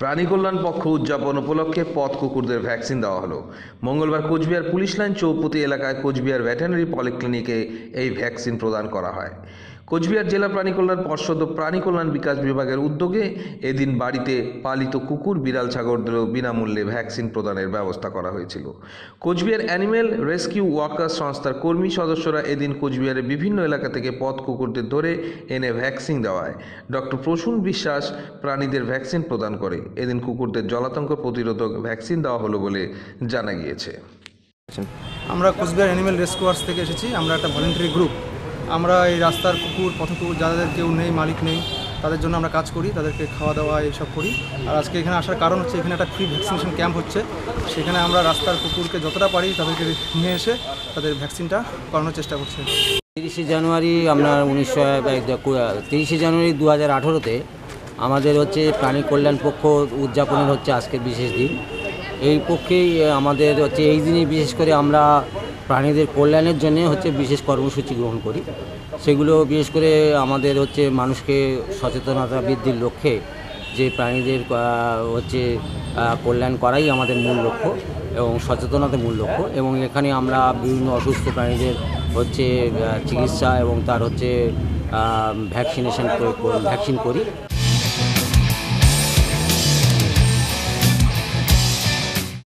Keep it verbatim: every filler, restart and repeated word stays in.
প্রাণী কল্যাণ পক্ষ উদযাপন উপলক্ষে পথ কুকুরদের ভ্যাকসিন দেওয়া হলো। মঙ্গলবার কোচবিহার পুলিশ লাইন চৌপতি এলাকায় কোচবিহার ভেটেরিনারি পলিক্লিনিকে এই ভ্যাকসিন প্রদান করা হয়। কোচবিহার জেলা প্রাণী কল্যাণ পর্ষদ ও প্রাণী কল্যাণ বিকাশ বিভাগের উদ্যোগে এদিন বাড়িতে পালিত কুকুর, বিড়াল, ছাগলদেরও বিনামূল্যে ভ্যাকসিন প্রদানের ব্যবস্থা করা হয়েছিল। কোচবিহার অ্যানিম্যাল রেস্কিউ ওয়ার্কার্স সংস্থার কর্মী সদস্যরা এদিন কোচবিহারের বিভিন্ন এলাকা থেকে পথ কুকুরদের ধরে এনে ভ্যাকসিন দেওয়ায় ডক্টর প্রসূন বিশ্বাস প্রাণীদের ভ্যাকসিন প্রদান করে। এদিন কুকুরদের জলাতঙ্ক প্রতিরোধক ভ্যাকসিন দেওয়া হলো বলে জানা গিয়েছে। আমরা কোচবিহার অ্যানিম্যাল রেস্কিউয়ার্স থেকে এসেছি। আমরা একটা ভলেন্টারি গ্রুপ। আমরা এই রাস্তার কুকুর, পথ কুকুর যাদের কেউ নেই, মালিক নেই, তাদের জন্য আমরা কাজ করি, তাদেরকে খাওয়া দাওয়া এইসব করি। আর আজকে এখানে আসার কারণ হচ্ছে এখানে একটা ফ্রি ভ্যাকসিনেশন ক্যাম্প হচ্ছে। সেখানে আমরা রাস্তার কুকুরকে যতটা পারি তাদেরকে নিয়ে এসে তাদের ভ্যাকসিনটা করানোর চেষ্টা করছি। তিরিশে জানুয়ারি আপনার উনিশশো তিরিশে জানুয়ারি দু হাজার আঠেরোতে আমাদের হচ্ছে প্রাণী কল্যাণ পক্ষ উদযাপনের হচ্ছে আজকের বিশেষ দিন। এই পক্ষেই আমাদের হচ্ছে এই দিনে বিশেষ করে আমরা প্রাণীদের কল্যাণের জন্য হচ্ছে বিশেষ কর্মসূচি গ্রহণ করি। সেগুলো বিশেষ করে আমাদের হচ্ছে মানুষকে সচেতনতা বৃদ্ধির লক্ষ্যে যে প্রাণীদের হচ্ছে কল্যাণ করাই আমাদের মূল লক্ষ্য এবং সচেতনতা মূল লক্ষ্য। এবং এখানে আমরা বিভিন্ন অসুস্থ প্রাণীদের হচ্ছে চিকিৎসা এবং তার হচ্ছে ভ্যাকসিনেশন ভ্যাকসিন করি।